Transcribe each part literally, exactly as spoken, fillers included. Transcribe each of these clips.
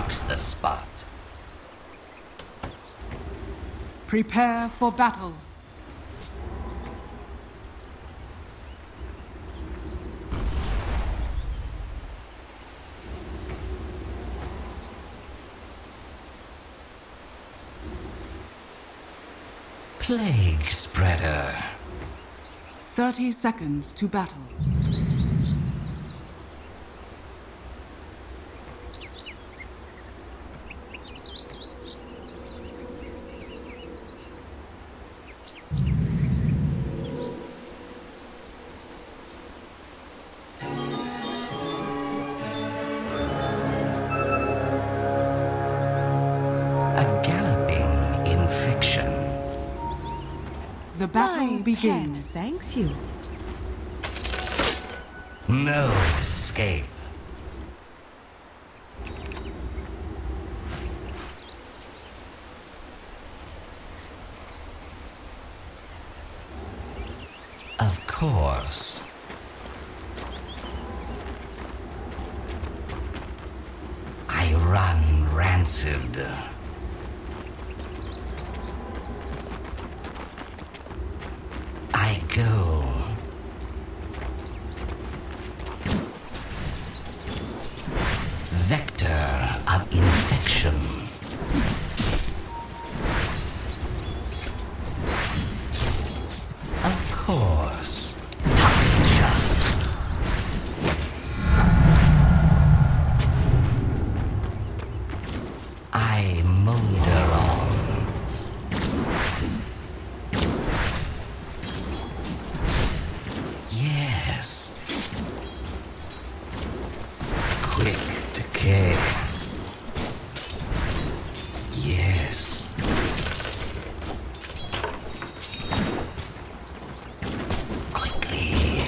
marks the spot. Prepare for battle. Plague spreader. Thirty seconds to battle. The battle My begins. pet thanks you. No escape. Of course. I run rancid. I go. Vector of infection. Of course. Toxic shot. I molder on. Yes. Quick decay. Yes. Quickly.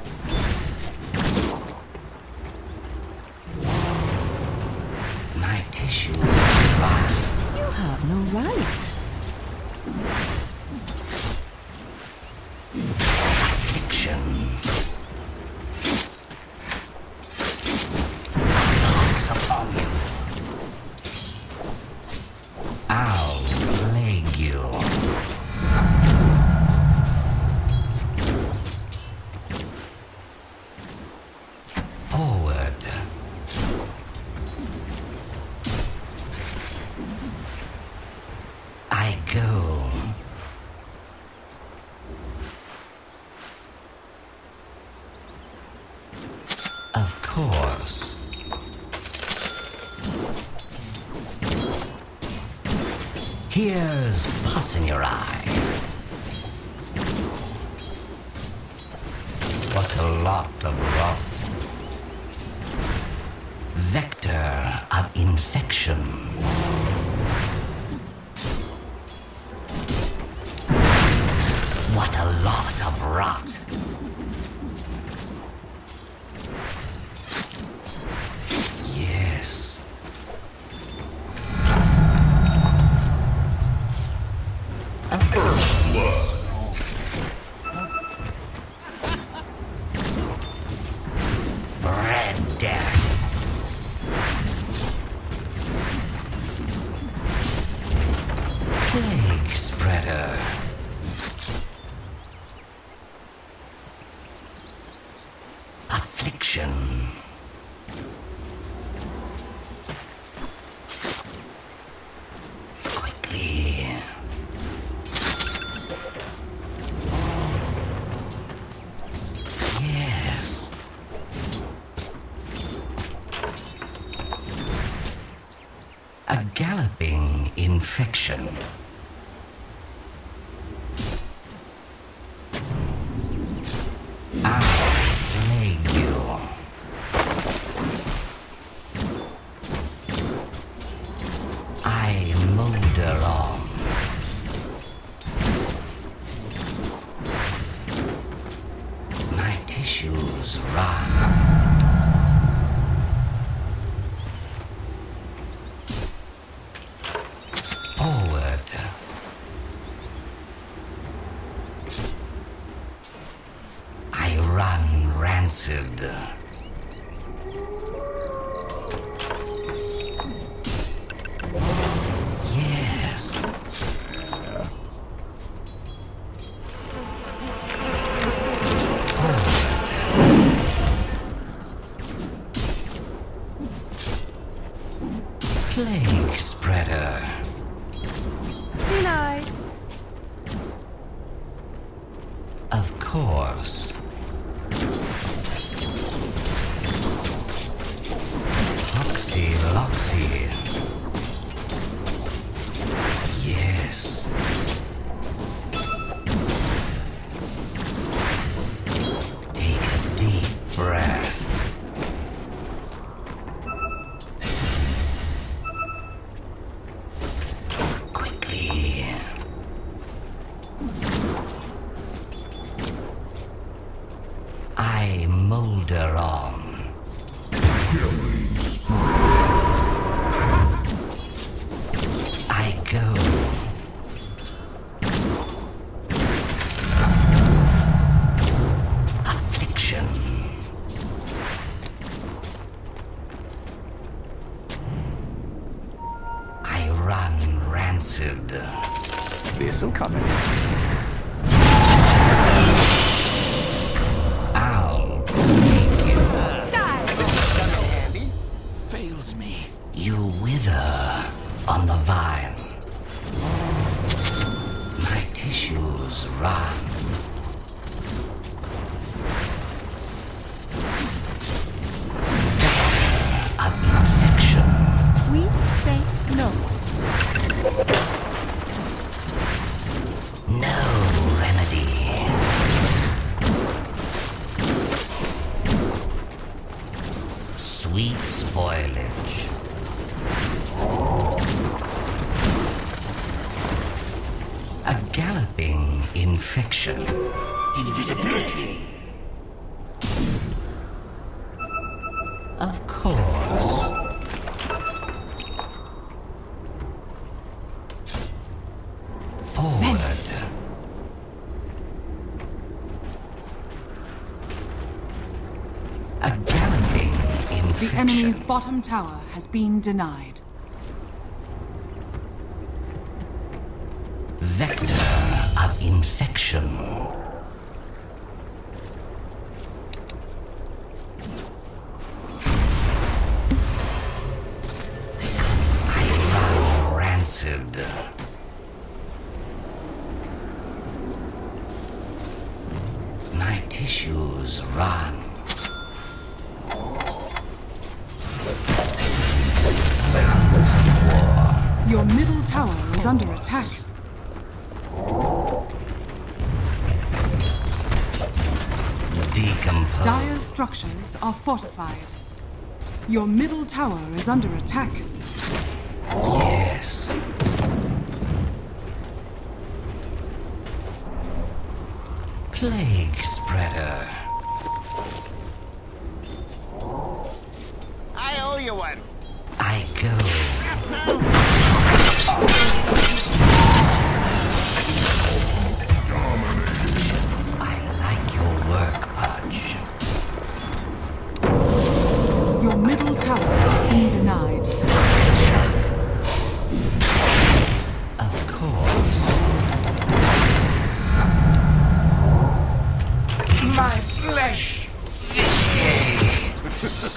My tissue dry. You have no right. Affliction. Pox upon you. I'll plague you. Forward. I go. Of course. Here's pus in your eye. What a lot of rot. Vector of infection. What a lot of rot. Yes. Of course. Bread death. Plague spreader. Affliction. Quickly. Yes. A galloping infection. I'll plague you. I molder on. My tissues rot. Forward. I run rancid. Plague spreader. Denied. Of course. Loxy, Loxy. Yes. Take a deep breath. Quickly. I molder on. I go. Affliction. I run rancid. This'll come in. I'll make you. Handy. Fails me. You wither on the vine. My tissues run. Vector of infection. We say no. No remedy. Sweet spoilage. A galloping infection. Invisibility. Of course. Forward. A galloping infection. The enemy's bottom tower has been denied. Vector of infection. I run rancid. My tissues run. Spoils of war. Your middle tower is under attack. Decompose. Dire's structures are fortified. Your middle tower is under attack. Yes. Plague spreader. I owe you one. I go. I like your work, Pudge. Your middle tower has been denied. Of course. My flesh vitiates.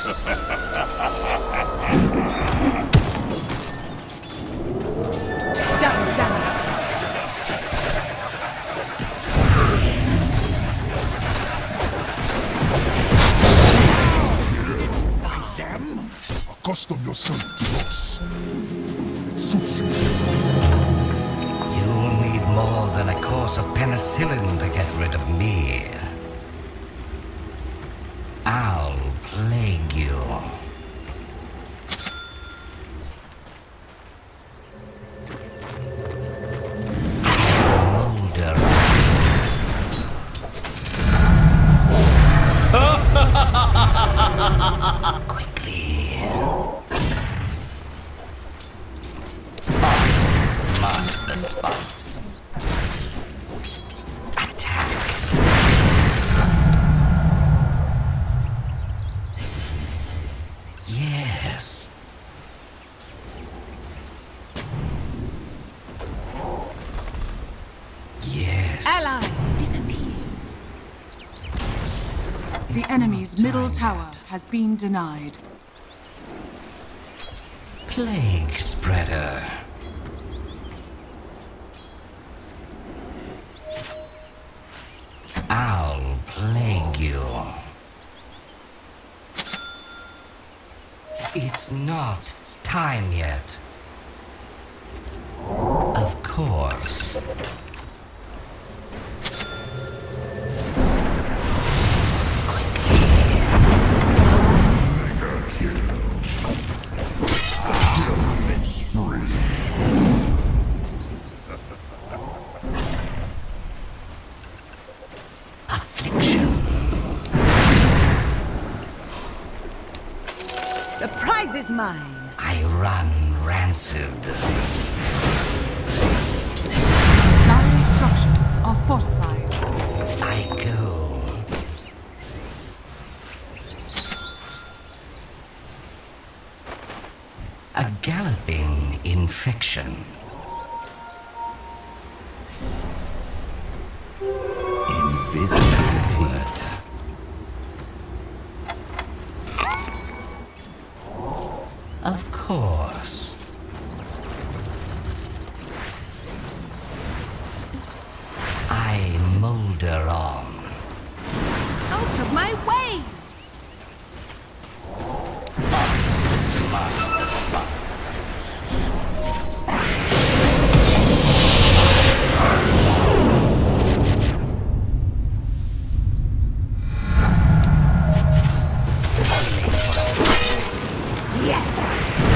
Double damage. Accustom yourself to loss. It suits you. You'll need more than a course of penicillin to get rid of me. I'll plague you. I'll molder. Quickly. Marks, marks the spot. Attack. Yes. Yes. Allies disappear. The enemy's middle tower has been denied. Plague spreader. I'll plague you. It's not time yet. Of course. The prize is mine. I run rancid. Dire structures are fortified. I go. A galloping infection. Invisibility. Of course. I molder on. Out of my way! ARCTIS marks the spot. Yes!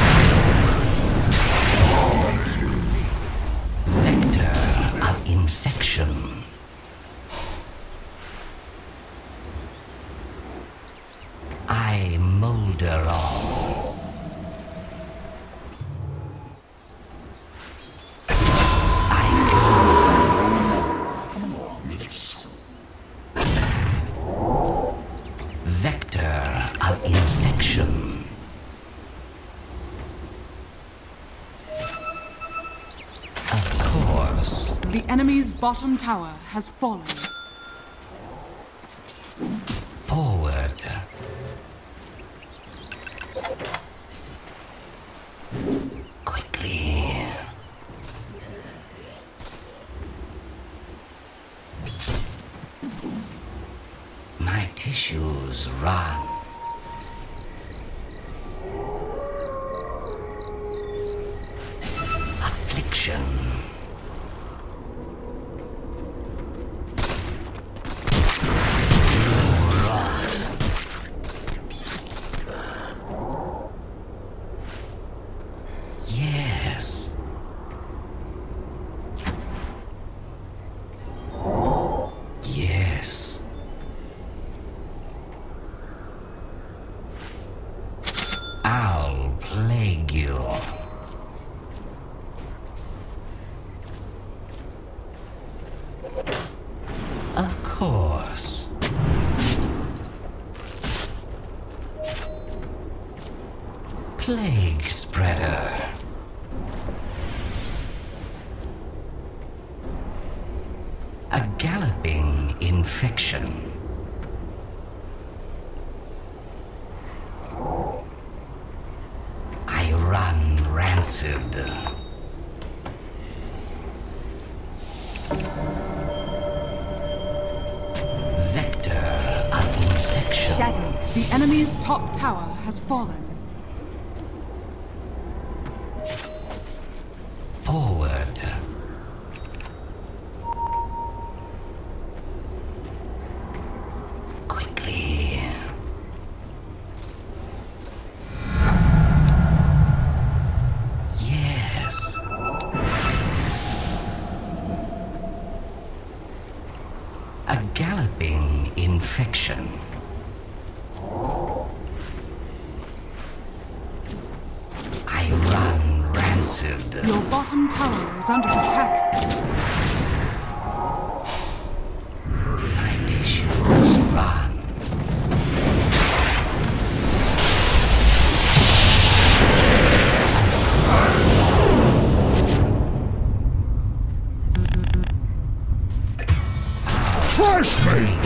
Vector of infection. I molder on. I go. Vector of infection. Of course. The enemy's bottom tower has fallen. Forward. Quickly. My tissues run. Affliction. Rot. Yes. Yes. I'll plague you. Of course. Plague spreader. A galloping infection. I run rancid. Vector of infection. Shadows. The enemy's top tower has fallen. Forward. Quickly. Yes. A galloping infection. I run rancid. Your bottom tower is under attack. My tissues run. Flashbang!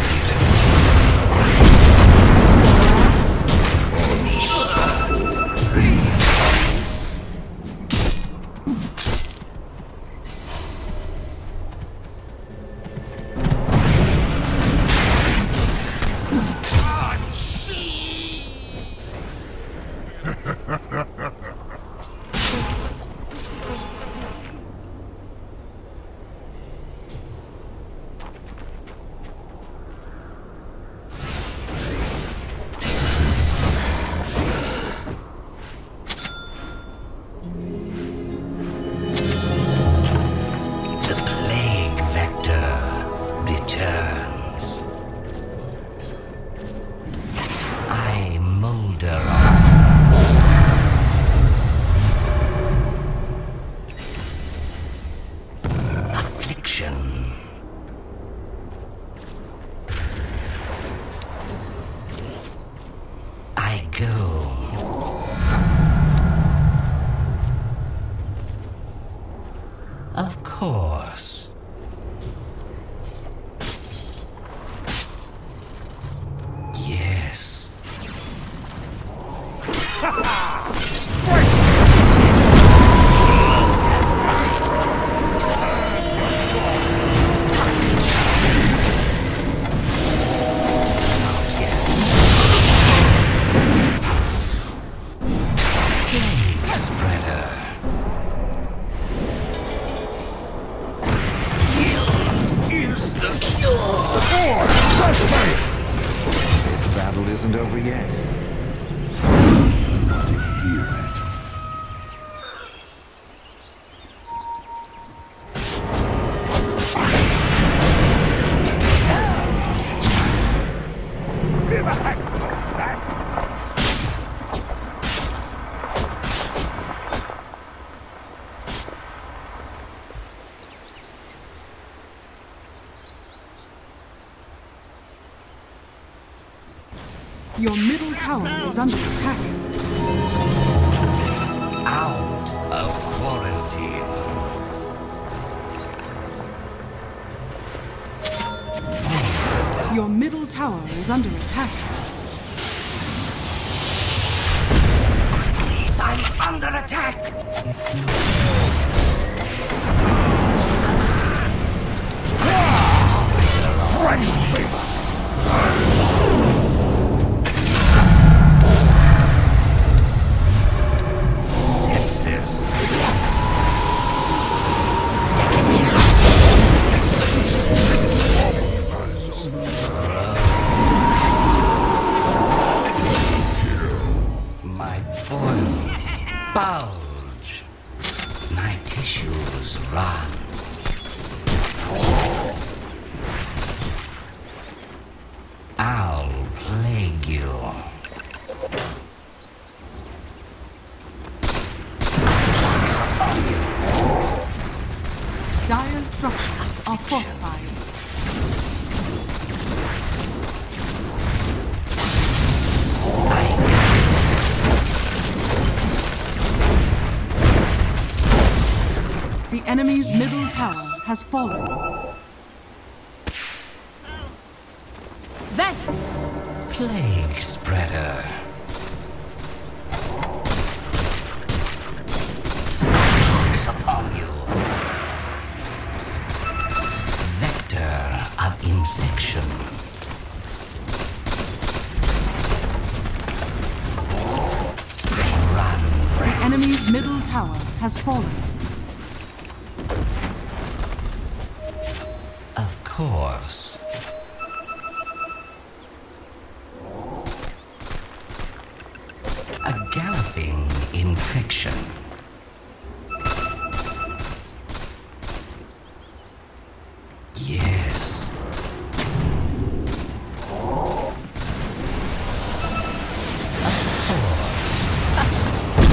Of course. Yes. This battle isn't over yet. To hear it. Your middle tower is under attack. Out of quarantine. Your middle tower is under attack. I'm under attack! Sepsis. My boils bulge. My tissues run. I'll plague you. Pox upon you. Dire's structures are fortified. The enemy's middle tower has fallen. Then, Plague spreader. Pox upon you. Vector of infection. Run, The enemy's middle tower has fallen. of course. A galloping infection. Yes. Of course.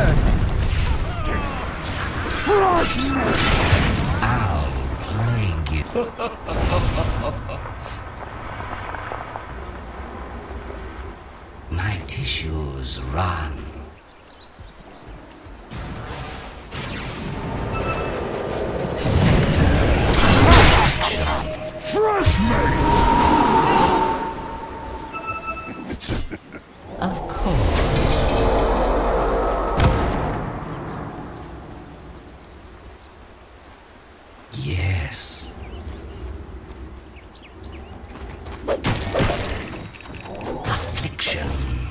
I'll plague you. My tissues run. Of course. Yes. Affliction.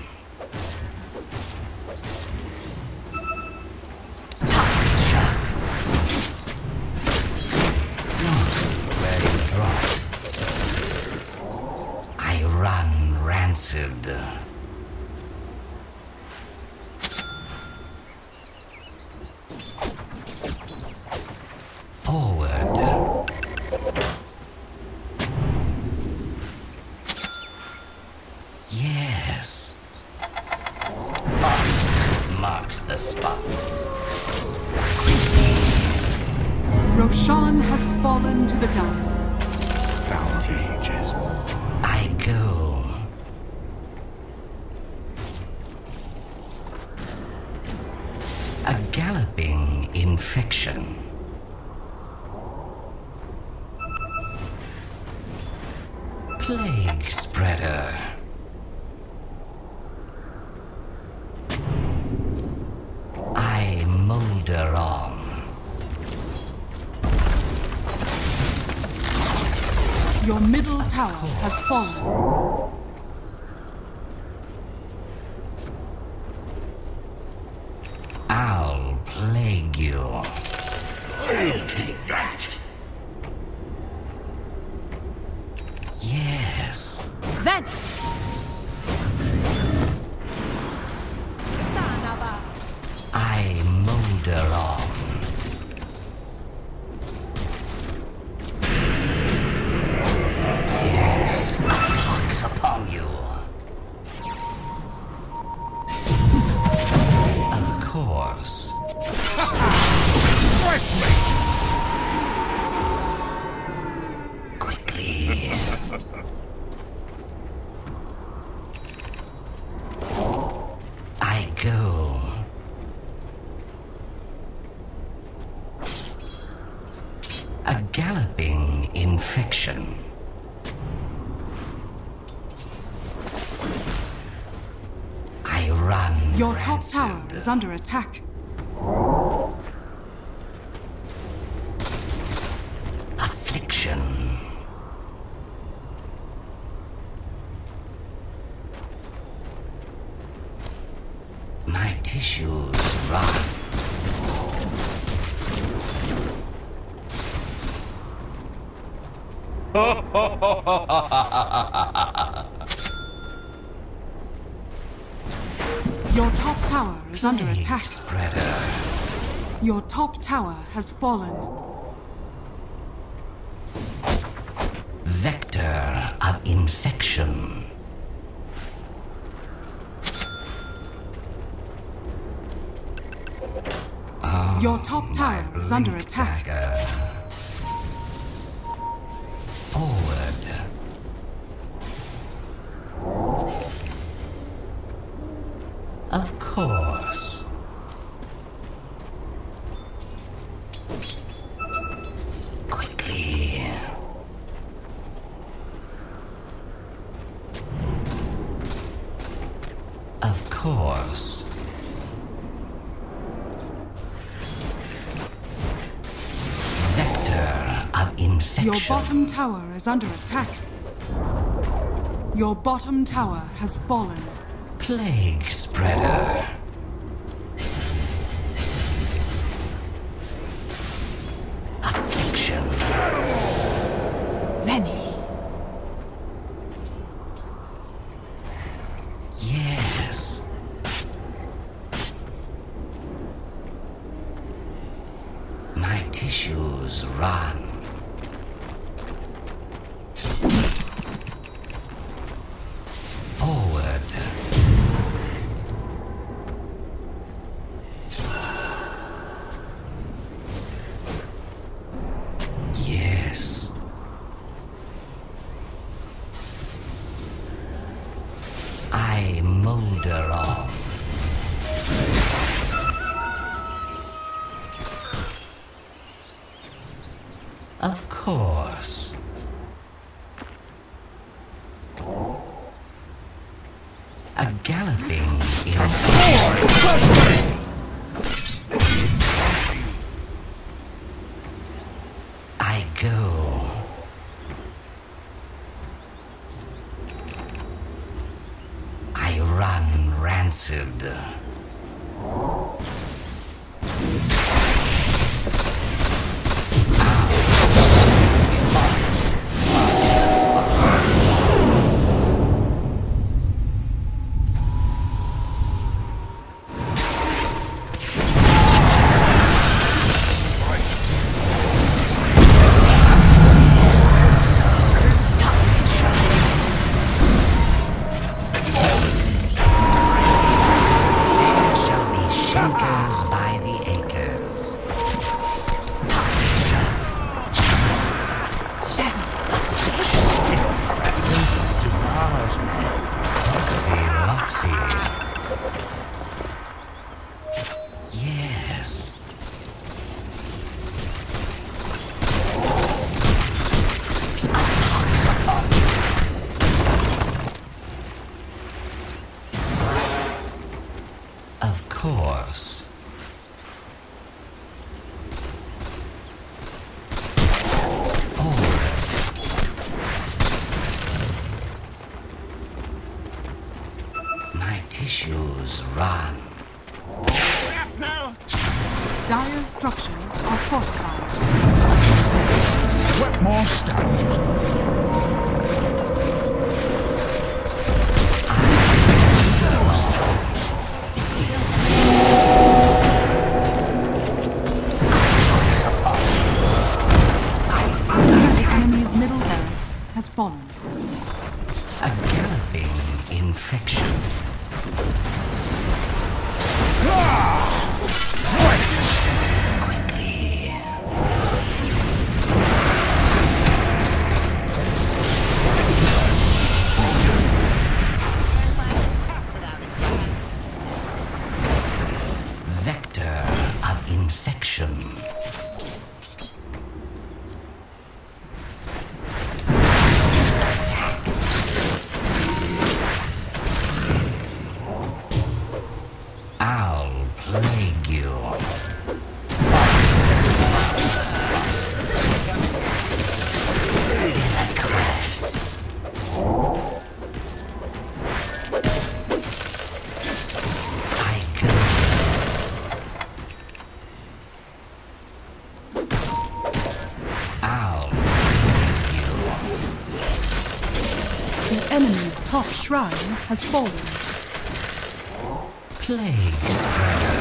Toxic shock. Where you drop. I run rancid. Forward. Yes. Up marks the spot. Roshan has fallen to the Dire. Bounty ages. I go. A galloping infection. Plague spreader. I molder on. Your middle tower has fallen. I'll plague you. I'll take that. Yes. Then. Sanaba. I molder on. Yes, a pox upon you. Of course. Quickly. I go. A galloping infection. I run. Your top rancid. tower is under attack. Affliction. My tissues run. Your top tower is under Plague attack. spreader. Your top tower has fallen. Vector of infection. Oh, Your top tower my is under blink attack. dagger. Forward. Of course. Quickly. Of course. Vector of infection. Your bottom tower is under attack. Your bottom tower has fallen. Plague spreader. Affliction. Vanish. Yes. My tissues run. Forward. Yes. I molder on. Of course. A galloping infection. I go. I run rancid. Shadows run. Dire's structures are fortified. Sweat more stones. The enemy's middle barracks has fallen. A galloping infection. Quickly. Vector of infection. I'll plague you. Delacress. I go. I'll plague you. The enemy's top shrine has fallen. Plague spreader.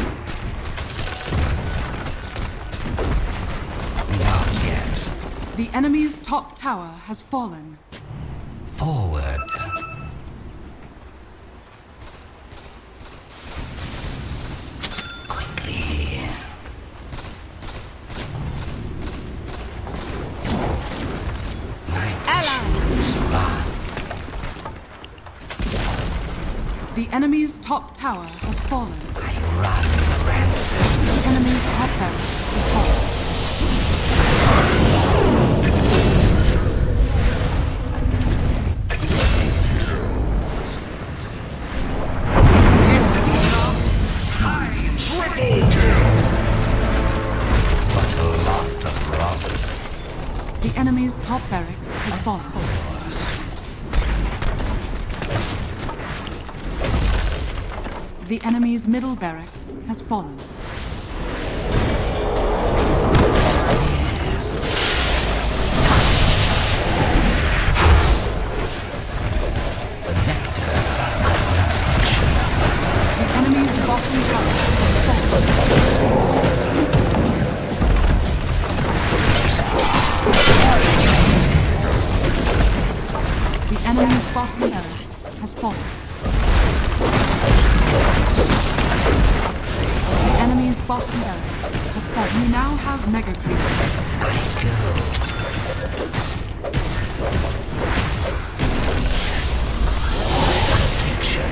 Not yet. The enemy's top tower has fallen. Forward. Quickly. My tissues run. The enemy's top tower has fallen. I run rancid. The enemy's top barracks has fallen. What a lot of rubble. The enemy's top barracks has fallen. The enemy's middle barracks has fallen. Yes. Vector of infection. The enemy's bottom tower has fallen. The enemy's bottom barracks has fallen. The enemy's bottom barracks has fallen. You now have mega creeps. I go. Fiction.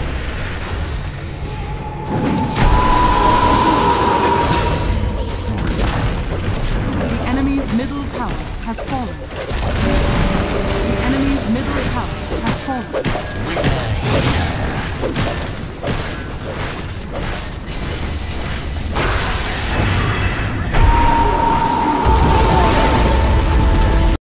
The enemy's middle tower has fallen. The enemy's middle tower has fallen. Wither here.